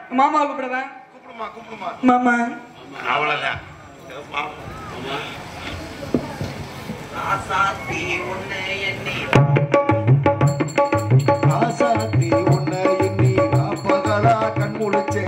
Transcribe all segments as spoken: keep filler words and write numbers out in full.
மாமா கூப்பிடுவேன். கூப்பிடுமா கூப்பிடுமா மாமா. அவ்வளவுதான். ஆசாத்தி உன்னை எண்ணி ஆசாத்தி உன்னை எண்ணி ராப்பகலா கண் முழிச்சே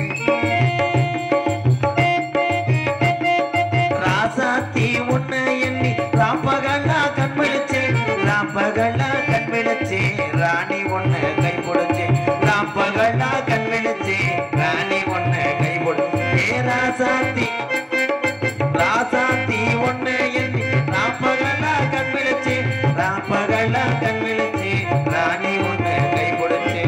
ராசாத்தி உன்னை எண்ணி ராப்பகலா கண் விழிச்சே ராப்பகலா கண் விழிச்சே ராணி உன்னை கை பிடிச்சே ராப்பகலா கண் விழிச்சே ராணி உன்னை கை பிடிச்சே ராசாத்தி ராசாத்தி உன்னை எண்ணி ராப்பகலா கண் விழிச்சே ராப்பகலா கண் விழிச்சே ராணி உன்னை கை பிடிச்சே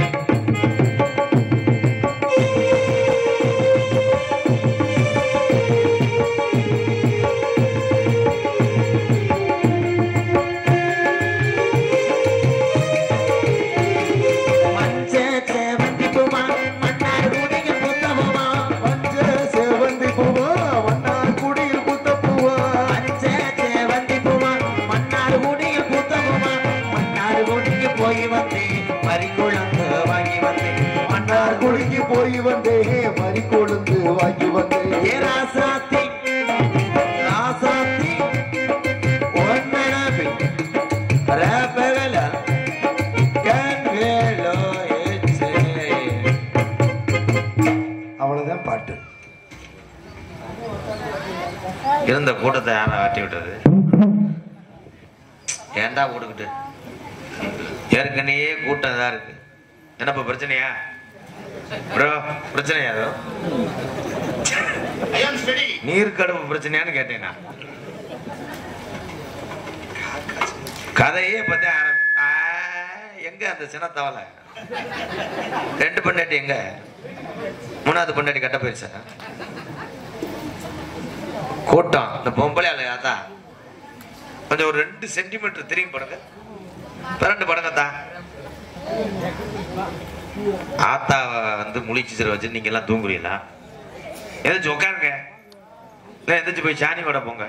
போய் வந்தே மறி கொழுந்து வாங்கி வந்தே ராசாத்தி ராசாத்தி ஒன்னடபி ரபகல கண்வேலோ ஏச்சே. அவ்வளவுதான் பாட்டு. இருந்த கூட்டத்தை யாரை ஆட்டி விட்டது? ஏண்டா கூட்டுக்கிட்டு ஏற்கனவே கூட்டம் தான் இருக்கு. என்னப்பா பிரச்சனையா ப்ரோ? பிரச்சனையா? நீர்க்கடுப்பு பிரச்சனையான்னு கேட்டேனா? கதையே பத்தி எங்க அந்த சின்னத்தவளை ரெண்டு பொண்டாட்டி எங்க? மூணாவது பொண்டாட்டி கட்ட போயிருச்சா? கூட்டம் இந்த பொம்பளை ஆளையாத்தா கொஞ்சம் ஒரு ரெண்டு சென்டிமீட்டர் திரும்பி படுங்க, பிறண்டு படுங்கத்தா. ஆத்தாவை வந்து முழிச்சிரு வச்சு நீங்க எல்லாம் தூங்குறீங்களா? எதாச்சும் உட்காருங்க, இல்லை எதாச்சும் போய் சாணி விட போங்க.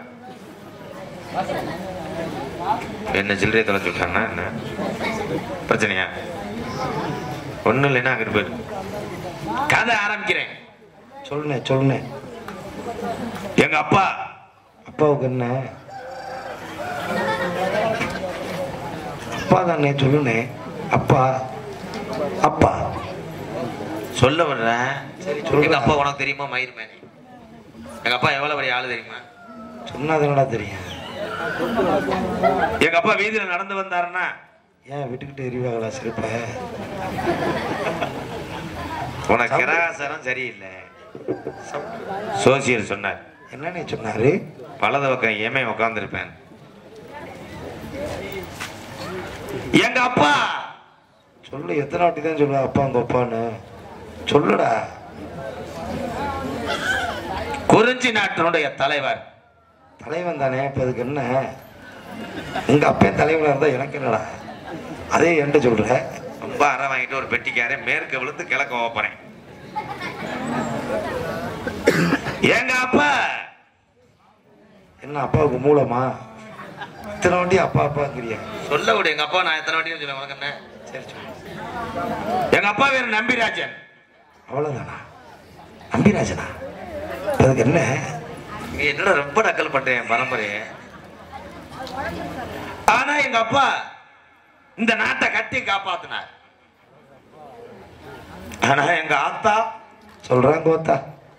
என்ன சில்லறையை தொலைச்சு விட்டாங்கன்னா என்ன பிரச்சனையா? ஒன்றும் இல்லைன்னா அங்கிட்டு போயிரு. கதை ஆரம்பிக்கிறேன். சொல்லுனே சொல்லுனே. எங்க அப்பா அப்பாவுக்கு என்ன? அப்பா தானே, சொல்லுனே. அப்பா அப்பா சொல்ல வர்றேன். எங்க அப்பா உனக்கு தெரியுமா? மயிர் மேனி. எங்க அப்பா எவ்வளவு பெரிய ஆளு தெரியுமா? சொன்னாதானடா தெரியும். எங்க அப்பா வீதியில நடந்து வந்தாருன்னா ஏன் விட்டுக்கிட்டு எரிவாங்களா சிரிப்ப? உனக்கு கிரகாசாரம் சரியில்லை. சோசியல் சொன்னார். என்னன்னு சொன்னாரு? வலது பக்கம் ஏமே உட்கார்ந்துருப்பேன். எங்க அப்பா சொல்லு. எத்தனை வாட்டி தான் சொல்லுவா அப்பா உங்க அப்பான்னு? சொல்லுடா. குறிஞ்சி நாட்டினுடைய தலைவர். தலைவன் தானே. இப்ப அதுக்கு என்ன? உங்க அப்பையும் தலைவனா இருந்தா எனக்கு என்னடா? அதே என்கிட்ட சொல்ற. ரொம்ப அரை வாங்கிட்டு ஒரு பெட்டிக்கார மேற்கு விழுந்து கிழக்க போறேன். எங்க அப்பா என்ன அப்பாவுக்கு மூலமா? இத்தனை வாட்டி அப்பா அப்பாங்கிறியா? சொல்ல விடு. எங்க அப்பா நான் எத்தனை வாட்டி சொல்ல உனக்கு என்ன? சரி சொல்லு. எங்க அப்பா பேரு நம்பிராஜன். அவ்வளவுதானா? நம்பிராஜனா? அதுக்கு என்ன? என்னடா ரொம்ப நக்கல் பண்றேன் பரம்பரைய. ஆனா எங்க அப்பா இந்த நாட்டை கட்டி காப்பாத்தினார். ஆனா எங்க ஆத்தா சொல்றாங்க கோத்தா.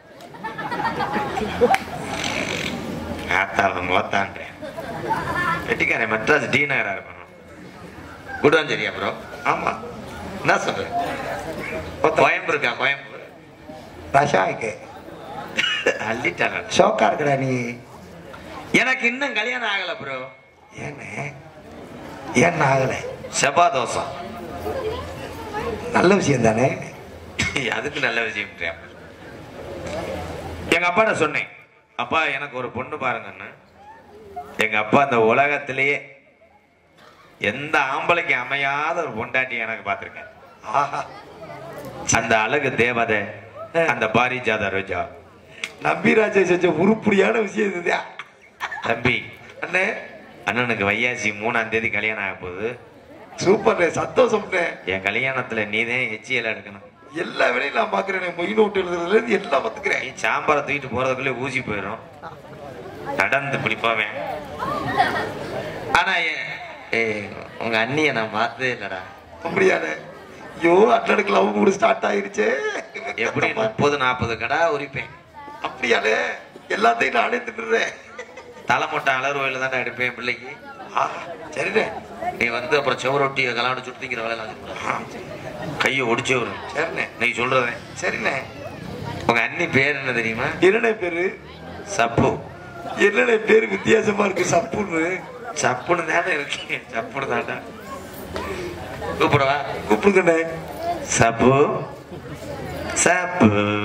ஆத்தா கோத்தான்றேன். வெட்டிக்காரன் மெட்ராஸ் டி நகரா இருக்கணும். குடுவாஞ்சேரியா ப்ரோ? ஆமா. என்ன சொல்றேன்? கோயம்பு இருக்கா? கோயம்பு ரஷாய்க்கு அள்ளிட்டாங்க. ஷோக்கா இருக்கடா நீ. எனக்கு இன்னும் கல்யாணம் ஆகல ப்ரோ. ஏன்னு? ஏன் ஆகல? செவ்வாதோஷம். நல்ல விஷயம் தானே. அதுக்கு நல்ல விஷயம். எங்க அப்பாட்ட சொன்னேன், அப்பா எனக்கு ஒரு பொண்ணு பாருங்கன்னு. எங்க அப்பா அந்த உலகத்திலேயே எந்த ஆம்பளைக்கு அமையாத ஒரு பொண்டாட்டி எனக்கு பார்த்திருக்கேன். அந்த அழகு தேவதை, அந்த பாரிஜாத ரோஜா. நம்பிராஜை செஞ்ச உருப்படியான விஷயம் இதுதான். தம்பி அண்ணே, அண்ணனுக்கு வையாசி மூணாம் தேதி கல்யாணம் ஆக போகுது. சூப்பர், சந்தோஷம். என் கல்யாணத்துல நீதான் எச்சியல் எடுக்கணும். எல்லா வேலையும் நான் பாக்குறேன். மொய் நோட்டு எழுதுறதுல இருந்து எல்லாம் பாத்துக்கிறேன். நீ சாம்பாரை தூக்கிட்டு போறதுக்குள்ளே ஊசி போயிடும். நடந்து பிடிப்பாவேன். ஆனா ஏ உங்க அண்ணிய நான் பார்த்ததே இல்லடா. அப்படியானே? ஐயோ அண்ணனுக்கு லவ் கூட ஸ்டார்ட் ஆயிருச்சே. எப்படி முப்பது நாற்பது கடா உரிப்பேன். அப்படியானே? எல்லாத்தையும் நானே தின்னுறேன். தலைமொட்டை அலர்வையில தானே எடுப்பேன் பிள்ளைக்கு. சரிண்ணே. நீ வந்து அப்புறம் செவரொட்டியை கலாண்டு சுடுத்திக்கிற வேலை கையை ஒடிச்சே வரும். சரிண்ணே. நீ சொல்றதேன். சரிண்ணே. உங்க அண்ணி பேர் என்ன தெரியுமா? என்னண்ணே பேரு? சப்பு. என்னண்ணே பேரு வித்தியாசமா இருக்கு? சப்புன்னு. சப்புன்னு தானே இருக்கு. சப்புன்னு தாண்டா. கூப்பிடவா? கூப்பிடுங்கண்ணே. சப்பு சப்பு.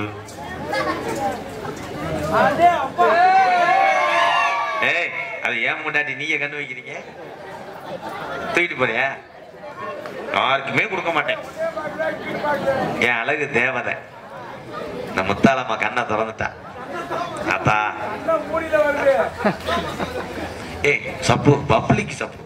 ஏய் அது ஏன் முன்னாடி நீங்க கண்டு வைக்கிறீங்க? தூக்கிட்டு போறியா? யாருக்குமே கொடுக்க மாட்டேன். என் அழகு தேவதை. இந்த முத்தாளம்மா கண்ணை திறந்துட்டா. அத்தா ஏய் சப்பு பப்ளிக் சப்பு.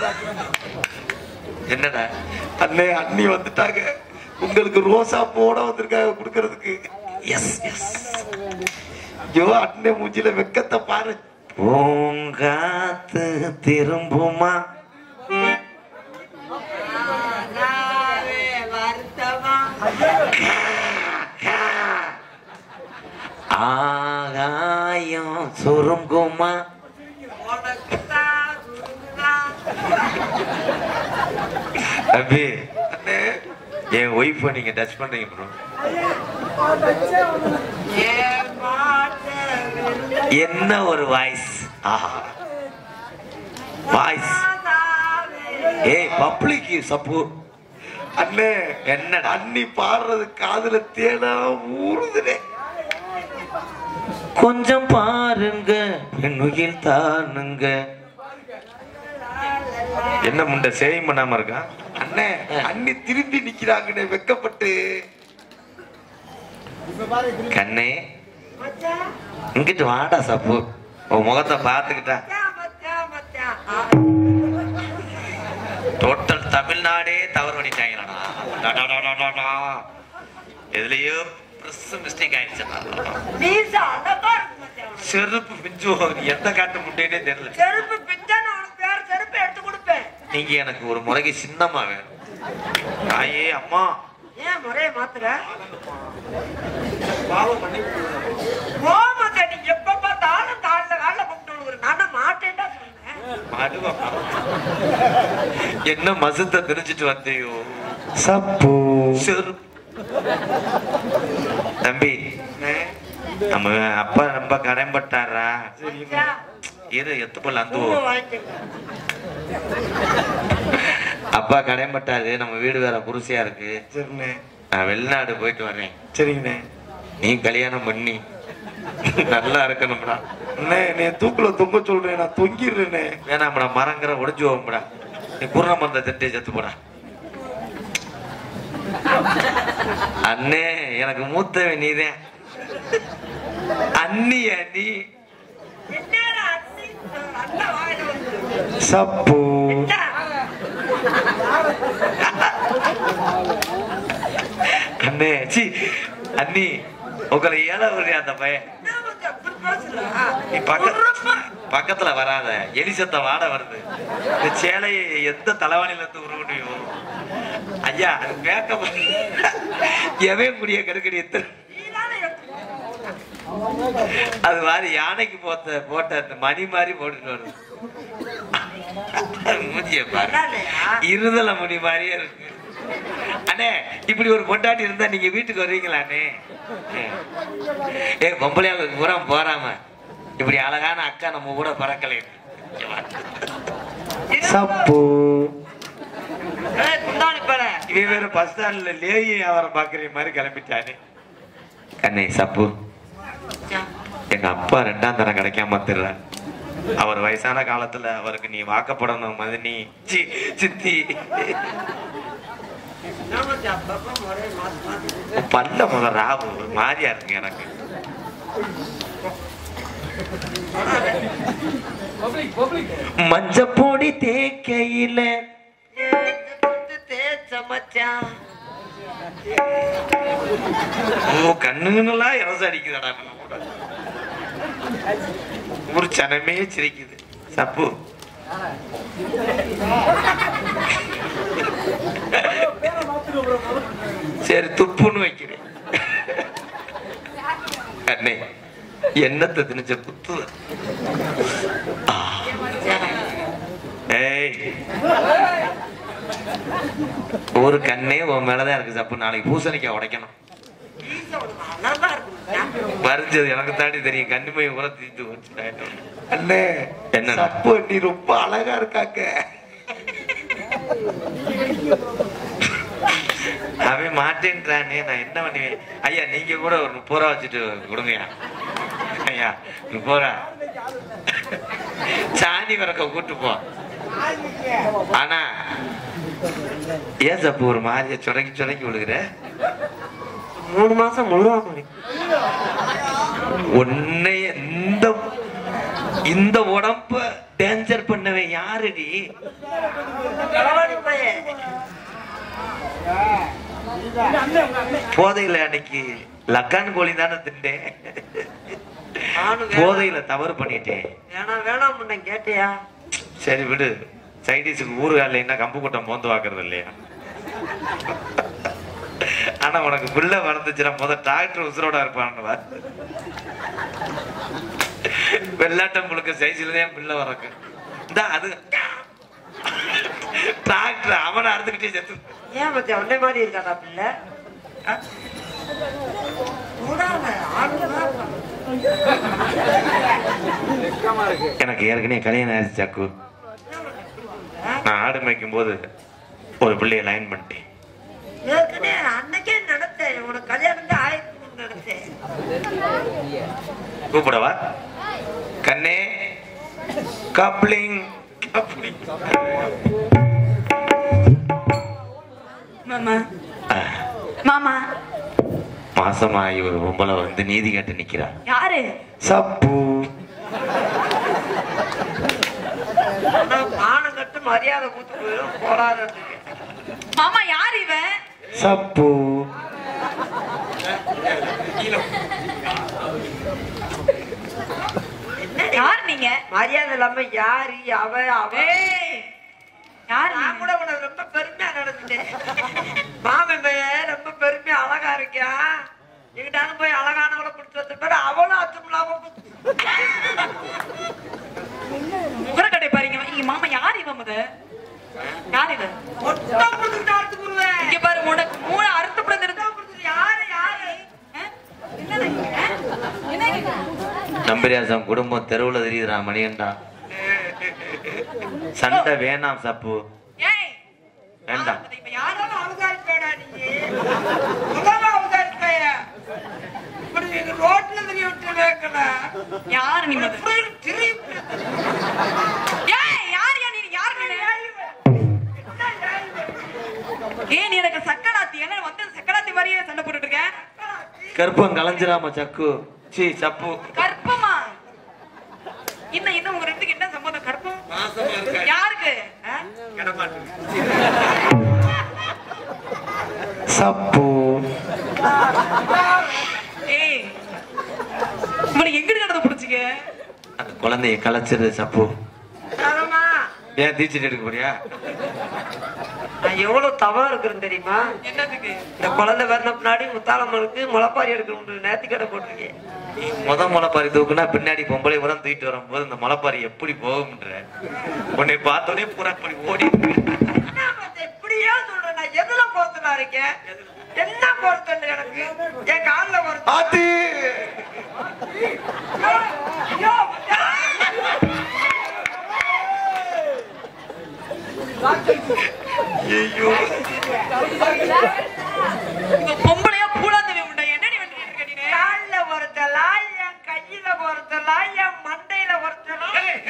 என்னடா அண்ணே அண்ணி வந்துட்டாங்க. உங்களுக்கு ரோசா போட வந்திருக்காங்க கொடுக்கறதுக்கு. Yes yes. ஐயோ அண்ணே மூஞ்சில வெக்கத்தை பாரு. பூங்காத்து திரும்புமா? ஆகாயம் சுருங்குமா? அபி என் ஒய்ஃபை நீங்க டச் பண்றீங்க ப்ரோ. என்ன ஒரு வாய்ஸ். ஆஹா வாய்ஸ். ஏய் பப்ளிக் சப்பு. அண்ணே என்னடா அண்ணி பாடுறது காதுல தேனா ஊறுதுனே. கொஞ்சம் பாருங்க பெண்ணுயில் தானுங்க. என்ன முண்ட சேவிங் பண்ணாம இருக்கா? அண்ணே அண்ணி திரும்பி நிக்கிறாங்கண்ணே வெக்கப்பட்டு. கண்ணே இங்கிட்டு வாடா சப்பு. உன் முகத்தை பார்த்துக்கிட்டா டோட்டல் தமிழ்நாடே தவறு பண்ணிட்டாங்களா? எதுலயோ மிஸ்டேக் ஆயிடுச்சு. செருப்பு பிஞ்சு எந்த காட்டு முட்டையே தெரியல. செருப்பு பிஞ்சா நான் வேற செருப்பு எடுத்து கொடுப்பேன். நீங்க எனக்கு ஒரு முறைக்கு சின்னமா வேணும். தாயே அம்மா ஏன் முறைய மாத்துற? பாவம் பண்ணி ஓமத்தை நீ எப்ப பார்த்தாலும் காலில காலில போட்டு நானும் மாட்டேன்டா சொன்னேன். என்ன மசத்தை தெரிஞ்சிட்டு வந்தையோ சப்பு. செருப்பு. தம்பி நம்ம அப்பா ரொம்ப கடன்பட்டாரா? இரு எத்து போல அந்த அப்பா கடன்பட்டாரு. நம்ம வீடு வேற குருசியா இருக்கு. சரிண்ணே. நான் வெளிநாடு போயிட்டு வரேன். சரிங்கண்ணே. நீ கல்யாணம் பண்ணி நல்லா இருக்கணும்டா. அண்ணே நீ தூக்குல தொங்க சொல்றேன். நான் தொங்கிடுறேனே. வேணாம்டா மரங்கிற ஒடிஞ்சு போகும்டா. நீ குர்ண மந்த திட்டே செத்து போடா. அண்ணே எனக்கு மூத்தவன் நீதான். அண்ணிய நீ என்னடா அண்ணி அண்ணா வாயில வந்து சப்பு. அண்ணே சி அண்ணி உங்களை ஏழை வருது அந்த பையன். நீ பக்க பக்கத்துல வராத. எலிசத்த வாட வருது. இந்த சேலையை எந்த தலைவாணில இருந்து உருவனையோ ஐயா அது மேக்கப் எவன் முடிய கெடுக்கடி எத்தனை அது மாதிரி யானைக்கு போட்ட போட்ட அந்த மணி மாதிரி போட்டுட்டு வருது. மூஞ்சிய பாரு இருதல மணி மாதிரியே இருக்கு. அண்ணே இப்படி ஒரு பொண்டாட்டி இருந்தா நீங்க வீட்டுக்கு வருவீங்களாண்ணே? ஏ பொம்பளையாளுக்கு பூரா போறாம இப்படி அழகான அக்கா நம்ம கூட பறக்கலை. சப்பு. இவன் வேற பஸ் ஸ்டாண்ட்ல லேயி வியாபாரம் பாக்குற மாதிரி கிளம்பிட்டானே. கண்ணே சப்பு எங்க அப்பா ரெண்டாம் தரம் கிடைக்காம தெரியல. அவர் வயசான காலத்துல அவருக்கு நீ வாக்கப்படணும் மதினி சித்தி. பல்ல முத ராவு ஒரு மாதிரியா இருக்கு எனக்கு. மஞ்சப்பொடி தேக்கையில தேய்ச்ச மச்சான் கண்ணுங்கெல்லாம் இறச அடிக்குதாடா. ஒரு சனமே சிரிக்குது. சப்பு சரி துப்புன்னு வைக்கிறேன். அண்ணே என்னத்தை திணிச்ச குத்து. ஏய் ஒரு கண்ணே உன் மேலதான் இருக்கு சப்பு. நாளைக்கு பூசணிக்காய் உடைக்கணும். வரைஞ்சது எனக்கு தாண்டி தெரியும். கண்ணுமை கூட தீட்டு வச்சு. அண்ணே என்ன சப்பு நீ ரொம்ப அழகா இருக்காங்க. அவன் மாட்டேன்றானே, நான் என்ன பண்ணுவேன்? ஐயா நீங்க கூட ஒரு முப்பது ரூபா வச்சுட்டு கொடுங்கய்யா. ஐயா முப்பது ரூபா சாணி வரக்க கூட்டு போ. ஆனா ஏன் சப்பு ஒரு மாதிரிய சுடக்கி சுடக்கி விழுகிற? மூணு மாசம் முழுவாம உன்னை இந்த இந்த உடம்ப டேஞ்சர் பண்ணவே யாருடி? போதையில அன்னைக்கு லக்கான் கோழி தானே திண்டேன். போதையில தவறு பண்ணிட்டேன். வேணாம் வேணாம் முன்ன கேட்டியா? சரி விடு. சைடிஸுக்கு ஊறுகால என்ன கம்பு கூட்டம் போந்து வாக்குறது இல்லையா? ஆனா உனக்கு பிள்ளை வளர்ந்துச்சுன்னா முத டாக்டர் உசுரோட இருப்பான்னு. வெள்ளாட்டம் முழுக்க சைஸ்லதான் பிள்ளை வரக்கு இந்த அது டாக்டர் அவனை அறுத்துக்கிட்டே செத்து. ஏன் பத்தி அவனே மாதிரி இருக்காதா பிள்ளை? எனக்கு ஏற்கனவே கல்யாணம் ஆயிடுச்சு சாக்கு. நான் ஆடு மேய்க்கும் போது ஒரு பிள்ளைய லைன் பண்ணிட்டேன். ஏற்கனவே அன்னைக்கே நடத்தேன். உனக்கு கல்யாணம் தான் ஆயிரத்தி நடத்தேன். கூப்பிடவா கண்ணே? கப்ளிங் மாமா மாமா மாசமாயி ஒரு பொம்பளை வந்து நீதி கேட்டு நிக்கிறா. யாரு? சப்பு. மானம் கட்டு மரியாதை கூத்து போயிடும் போடாது. மாமா யார் இவன்? சப்பு. யார் நீங்க? மரியாதை இல்லாம யாரு அவ அவ யார்? நான் கூட உனக்கு ரொம்ப பெருமையா நடந்துட்டேன். மாமன் ரொம்ப பெருமையா அழகா இருக்கியா? எங்கிட்டாலும் போய் அழகானவளை பிடிச்சி வந்த பேரு அவளும் அச்சமில்லாம முகரக்கட்டை பாருங்க. இங்க மாமா யார் இவன்? முத யார் இவன்? இங்க பாரு உனக்கு மூணு அறுத்தப்பட இருந்தா யாரு யாரு நம்பிராசம் குடும்பம் தெருவுல தெரியுதுடா மணிகண்டா. சண்டை வேணாம் சப்பு. வேண்டாம். யாரும் அவதாரி பேடா நீ அவதாரி பேய ரோட்ல தெரிய விட்டு வேக்கல. யாரு நீ? ஏன் நீ எனக்கு சக்கடாத்தி? என்ன வந்து சக்கடாத்தி மாதிரியே சண்டை போட்டுட்டு இருக்க? கற்பம் கலைஞ்சிராம சக்கு. சி சப்பு. கற்பமா? இன்னும் இன்னும் உங்க ரெண்டுக்கு என்ன சம்பந்தம்? கற்பம் யாருக்கு? சப்பு. ஏய் இவனை எங்கிட்டு கடந்து பிடிச்சிக்க? அந்த குழந்தைய கலைச்சிரு சப்பு. ஏன் தீச்சிட்டு எடுக்க போறியா? நான் எவ்வளவு தவம் இருக்குன்னு தெரியுமா? என்னதுக்கு? இந்த குழந்தை பிறந்த பின்னாடி முத்தாளம்மனுக்கு முளைப்பாரி எடுக்கணும். நேர்த்தி கடை போட்டிருக்கேன். முத முளைப்பாரி தூக்குனா பின்னாடி பொம்பளை உரம் தூக்கிட்டு வரும்போது இந்த முளைப்பாரி எப்படி போகும்ன்ற உன்னை பார்த்தோடனே புறப்படி ஓடி இப்படியே சொல்றேன். நான் எதுல பொறுத்தனா இருக்கேன்? என்ன பொறுத்தன்னு எனக்கு என் காலில் பொறுத்து. பொம்பளையா பூலாந்தவி உண்டா? என்னடி வந்துட்டு இருக்க நீ? காலில பொறுத்தலா, என் கையில பொறுத்தலா, என் மண்டையில பொறுத்தலா?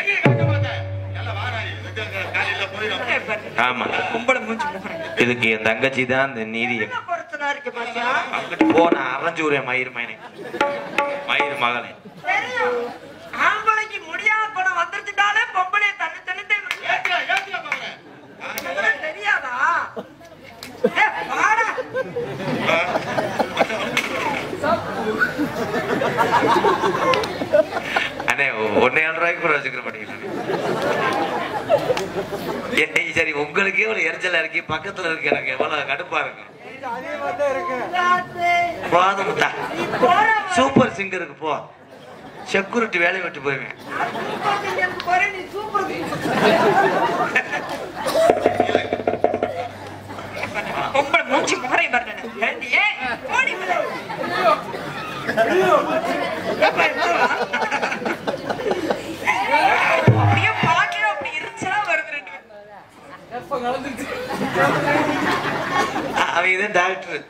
ஆமா பொம்பளை மூஞ்சி முகரம். இதுக்கு என் தங்கச்சி தான் இந்த நீதி. பொறுத்தனா இருக்கு மச்சான். அங்கிட்டு போன அரைஞ்சூரே மயிர் மயனே மயிர் மகனே. ஆம்பளைக்கு முடியாத பணம் வந்துருச்சுட்டாலே பொம்பளைய தண்ணி தண்ணி தெரியாதா? அண்ணே ஒன்னே ஏழு ரூபாய்க்கு கூட வச்சுக்கிற மாட்டேங்கிறேன். சரி உங்களுக்கே ஒரு எரிச்சலா இருக்கு, பக்கத்துல இருக்கு, எனக்கு எவ்வளவு கடுப்பா இருக்கும். போதும் சூப்பர் சிங்கருக்கு போ, செக்யூரிட்டி வேலையை விட்டு போயிருவேன். உங்களை மூச்சு முறை வரணும். அப்படியே பாட்டு அப்படி இருந்துச்சா வருது. அவன் இது டாக்டர்.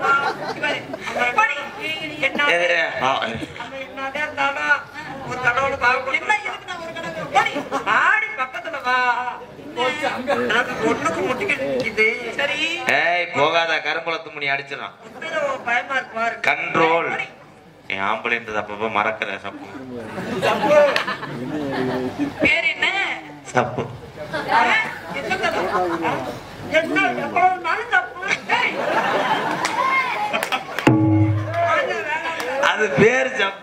ஒரு கடவுள் ஆடி பக்கத்துல வா, ஒண்ணுக்கு முட்டிக்கிட்டு. சரி ஏய் போகாத, கரும்புலத்து மணி அடிச்சிடலாம். பயமா இருக்கு பாரு. கண்ட்ரோல். என் ஆம்பளைன்றது அப்பப்ப மறக்கிற சப்பு. பேர் என்ன? சப்பு. என்ன எவ்வளவு தப்பு. அது பேர் சப்பு.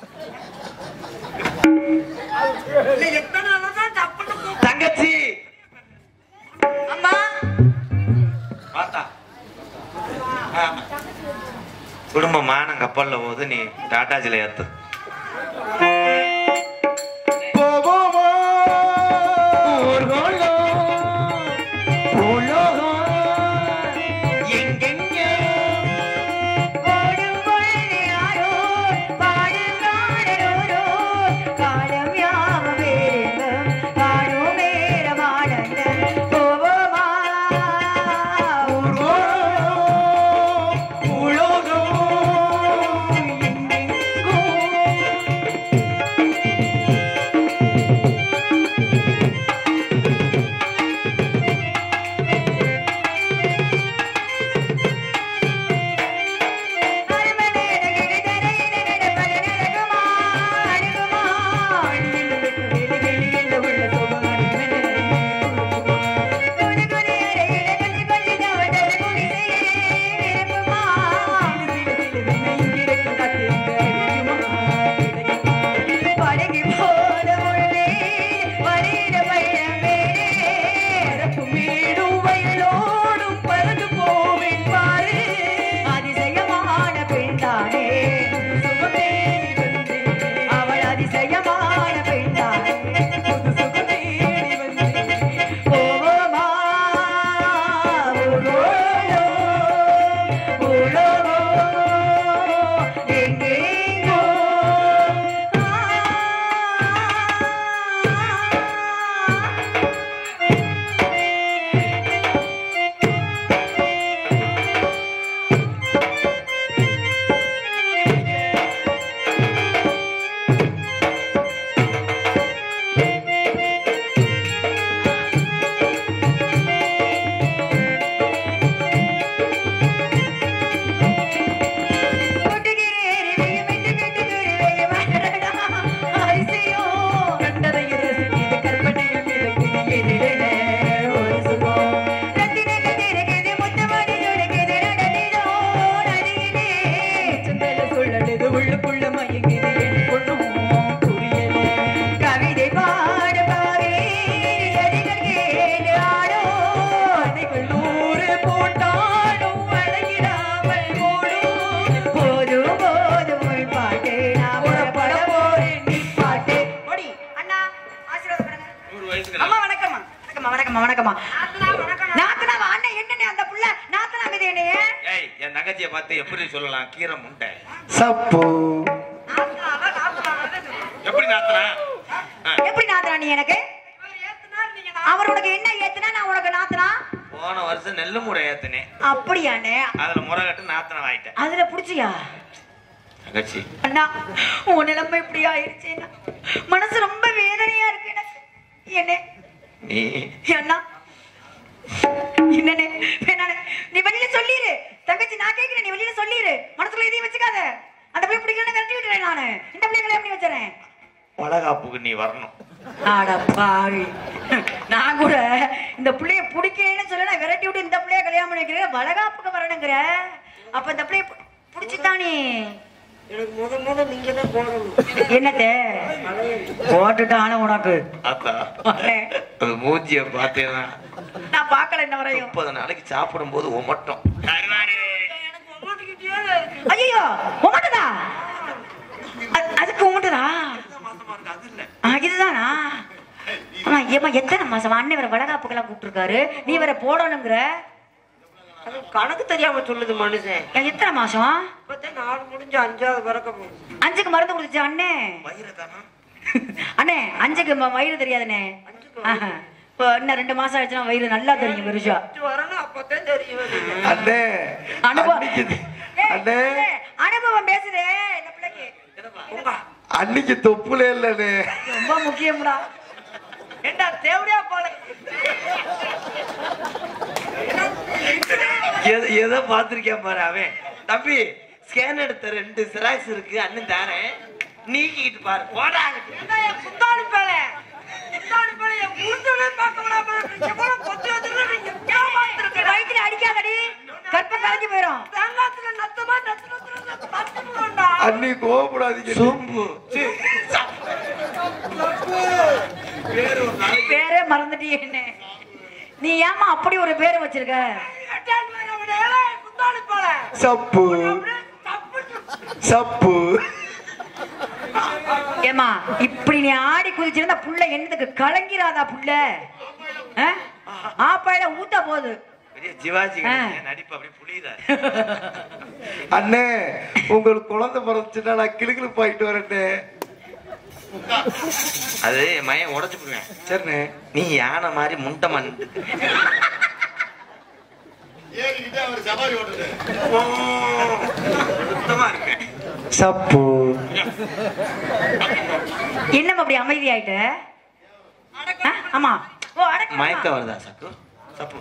எத்தனை நாளதான் தப்புன்னு தங்கச்சி அம்மா பார்த்தா குடும்ப மானம் கப்பல்ல போது நீ டாட்டாஜில ஏத்து. வணக்கமா. நாத்தனாவா அண்ணன் என்னன்னு அந்த புள்ள நாத்தனா மீது என்னையே? ஏய் என் தங்கச்சியை பார்த்து எப்படி சொல்லலாம்? கீரை முண்டை சப்பு. எப்படி நாத்தனா? எப்படி நாத்தனா நீ எனக்கு? அவர் உனக்கு என்ன ஏத்துனா நான் உனக்கு நாத்தனா? போன வருஷம் நெல்லு முறை ஏத்துனேன். அப்படியானே? அதுல முறை கட்டு நாத்தனா ஆயிட்டேன். அதுல புடிச்சியா? தங்கச்சி அண்ணா உன் நிலைமை இப்படி ஆயிடுச்சேன்னா மனசு ரொம்ப வேதனையா இருக்கு எனக்கு. என்ன நீ அண்ணா என்னன்னு வேணானே நீ வெளியில சொல்லிரு. தங்கச்சி நான் கேட்கிறேன், நீ வெளியில சொல்லிரு. மனசுக்குள்ள எதையும் வச்சுக்காத. அந்த பிள்ளை பிடிக்கலன்னு விரட்டி விட்டுறேன் நானு. இந்த பிள்ளைகளை எப்படி வச்சுறேன்? வளகாப்புக்கு நீ வரணும். பாவி நான் கூட இந்த பிள்ளைய பிடிக்கலன்னு சொல்ல நான் விரட்டி விட்டு இந்த பிள்ளைய கல்யாணம் பண்ணிக்கிறேன் வளகாப்புக்கு வரணுங்கிற அப்ப இந்த பிள்ளைய பிடிச்சுதானே எனக்கு முத முத நீங்க தான் போடணும். என்னத்த போட்டுட்டான உனக்கு அது மூஞ்சிய பார்த்தேன்னா நான் பார்க்கல என்ன வரையும் முப்பது நாளைக்கு சாப்பிடும் போது ஒமட்டும். ஐயோ உமட்டுதா அதுக்கு உமட்டுதா இதுதானா ஆமா ஏமா எத்தனை மாசம் அண்ணன் வேற வளகாப்புக்கெல்லாம் கூப்பிட்டுருக்காரு நீ வேற போடணுங்கிற கணக்கு தெரியாம சொல்லுது மனுஷன். எத்தனை மாசம் இப்பதான் நாலு முடிஞ்சு அஞ்சாவது பிறக்க போகுது. அஞ்சுக்கு மருந்து கொடுத்துச்சு அண்ணே அண்ணே அஞ்சுக்கு வயிறு தெரியாதுண்ணே இப்போ இன்னும் ரெண்டு மாசம் ஆயிடுச்சுன்னா வயிறு நல்லா தெரியும் பெருசா வரணும் அப்பதான் தெரியும். அண்ணே அனுபவம் அண்ணே அனுபவம் பேசுதே இந்த பிள்ளைக்கு அன்னைக்கு தொப்புல இல்லனே ரொம்ப முக்கியம்டா ஏண்டா தேவடியா போல எதை பாத்திருக்கேன் பாரு அவன் தம்பி ஸ்கேன் எடுத்த ரெண்டு சிராக்ஸ் இருக்கு அண்ணன் தானே நீக்கிட்டு பாரு போடாங்க குத்தாடி பேல குத்தாடி பேல என் முழுசவே பார்க்க விடாம எவ்வளவு கொத்தி வச்சிருக்க நீங்க ஏமாத்திருக்க வயித்துல அடிக்காதடி கற்ப கலஞ்சி போயிடும் தங்கத்துல நத்தமா நத்து நத்து பத்து போண்டா அண்ணி கோபப்படாதீங்க சோம்பு பேரே மறந்துட்டியே என்ன நீ ஏமா அப்படி ஒரு பேரை வச்சிருக்க சப்பு சப்பு ஏமா இப்படி நீ ஆடி குதிச்சிருந்தா புள்ள என்னதுக்கு கலங்கிறாதா புள்ள ஆப்பாயில ஊத்த போகுது சிவாஜி நடிப்பு அப்படி புரியுதா அண்ணே உங்களுக்கு குழந்தை பிறந்துச்சுன்னா நான் கிளுகிழு போயிட்டு வரேன்னு அது மயம் உடச்சு போடுவேன் சரிண்ணே நீ யானை மாதிரி முண்டமா சப்பு என்னமா அப்படி அமைதி ஆயிட்ட ஆமா மயக்க வருதா சப்பு சப்பு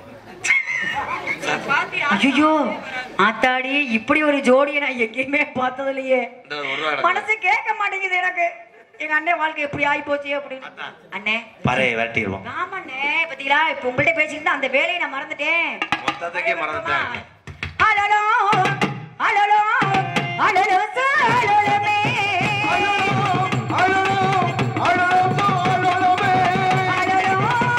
ஐயோ ஆத்தாடி இப்படி ஒரு ஜோடியை நான் எங்கேயுமே பார்த்தது இல்லையே மனசு கேட்க மாட்டேங்குது எனக்கு எங்க அண்ணன் வாழ்க்கை எப்படி ஆகி போச்சு அப்படின்னு அண்ணே பறைய வெட்டிடுவோம் ஆமாண்ணே பாத்தீங்களா இப்ப உங்கள்ட்ட பேசிக்கிட்டு அந்த வேலையை நான் மறந்துட்டேன் மொத்தத்துக்கே மறந்துட்டேன் அலலோ அலலோ அலலோ சாலலமே அலலோ அலலோ சாலலமே அலலோ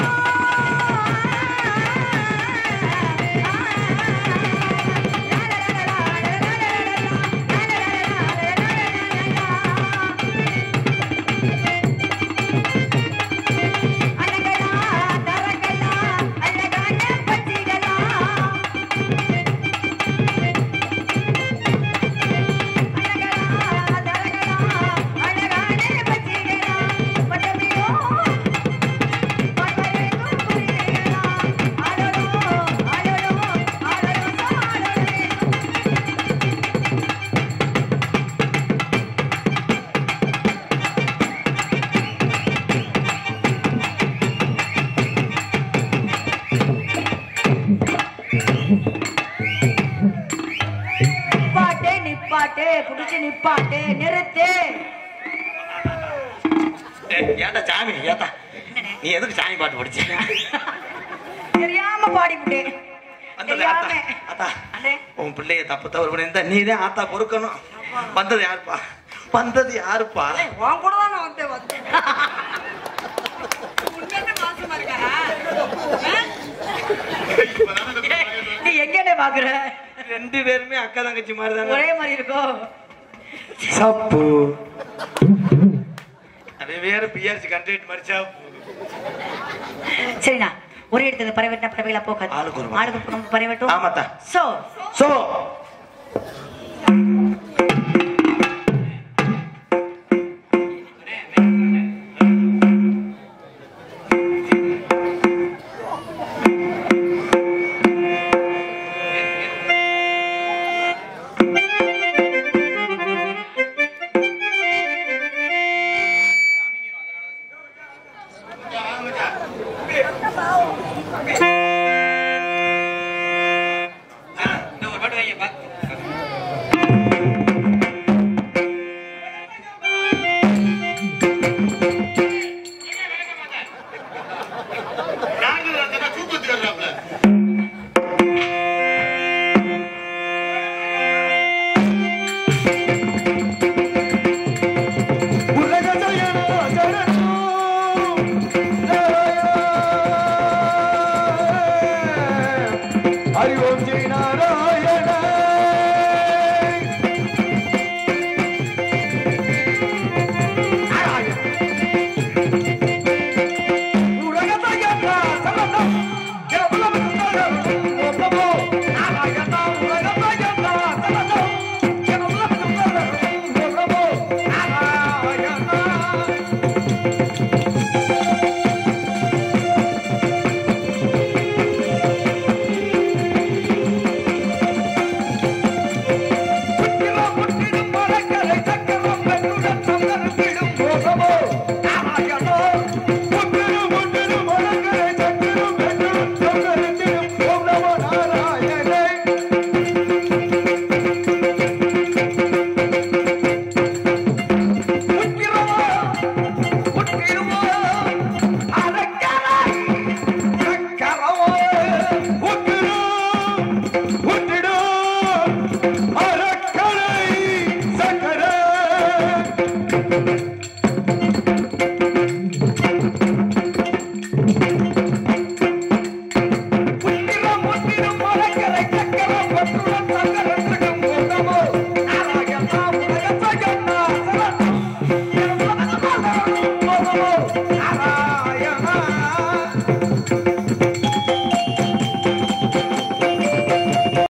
புடிச்சு நிப்பாட்டு நிறுத்து ஏண்டா சாமி ஏத்தா நீ எதுக்கு சாமி பாட்டு படிச்ச தெரியாம பாடிவிட்டு உன் பிள்ளைய தப்பு தவறு பண்ணிருந்தா நீ தான் ஆத்தா பொறுக்கணும் வந்தது யாருப்பா வந்தது யாருப்பா உன் கூட தான் நான் வந்தேன் வந்தேன் நீ எங்க பாக்குற ரெண்டு பேருமே அக்கா தங்கச்சி மாதிரி தான் ஒரே மாதிரி இருக்கும் சப்பு அது வேற பிஆர்சி கண்டெக்ட் மாதிரி சாப்பு சரிண்ணா ஒரே இடத்துல பரவட்டா பரவையில போகாது ஆளுக்கு ஒரு ஆளுக்கு பரவட்டும் ஆமாத்தா சோ சோ கண்ணா